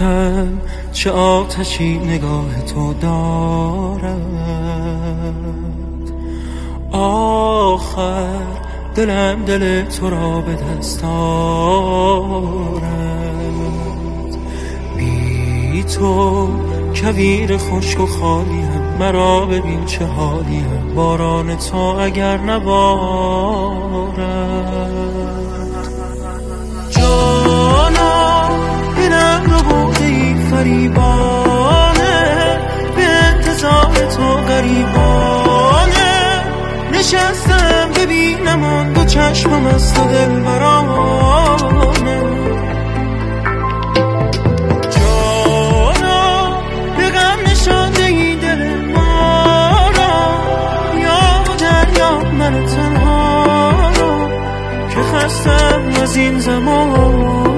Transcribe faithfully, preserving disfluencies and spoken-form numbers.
نگفتم چه آتشی نگاه تو دارد. آخر دلم دل تو را به دست آورد. بی تو کویر خشک و خالیم، مرا ببین چه حالیم، باران تو اگر نبارد. جانا اینم رو بوده ای فریبانه، به انتظار تو غریبانه نشستم ببینم آن دو چشمم از تو دل برانه. جانا به غم نشانده ای دل ما را، یا و دریا من تنها را که خستم از این زمان.